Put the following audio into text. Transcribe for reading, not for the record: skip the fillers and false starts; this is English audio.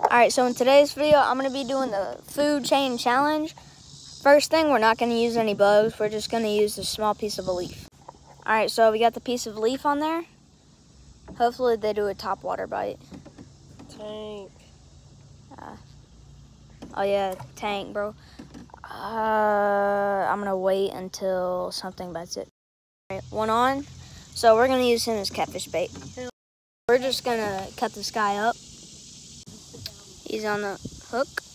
Alright, so in today's video, I'm going to be doing the food chain challenge. First thing, we're not going to use any bugs. We're just going to use a small piece of a leaf. Alright, so we got the piece of leaf on there. Hopefully they do a top water bite. Tank. Oh yeah, tank, bro. I'm going to wait until something bites it. Alright, one on. So we're going to use him as catfish bait. We're just going to cut this guy up. He's on the hook.